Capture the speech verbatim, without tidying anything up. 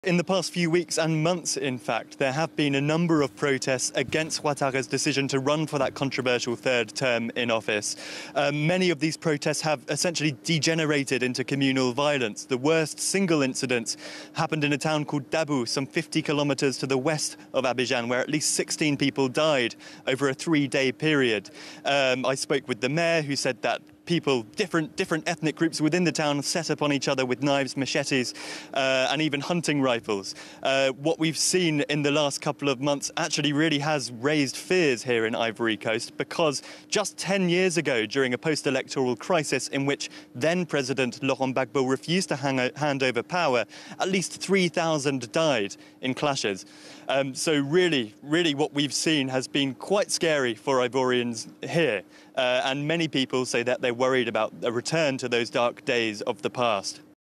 In the past few weeks and months, in fact, there have been a number of protests against Ouattara's decision to run for that controversial third term in office. Um, many of these protests have essentially degenerated into communal violence. The worst single incident happened in a town called Dabou, some fifty kilometres to the west of Abidjan, where at least sixteen people died over a three-day period. Um, I spoke with the mayor, who said that people, different different ethnic groups within the town, set upon each other with knives, machetes, uh, and even hunting rifles. Uh, what we've seen in the last couple of months actually really has raised fears here in Ivory Coast, because just ten years ago, during a post-electoral crisis in which then-President Laurent Gbagbo refused to hang hand over power, at least three thousand died in clashes. Um, so really, really what we've seen has been quite scary for Ivorians here. Uh, and many people say that they're worried about a return to those dark days of the past.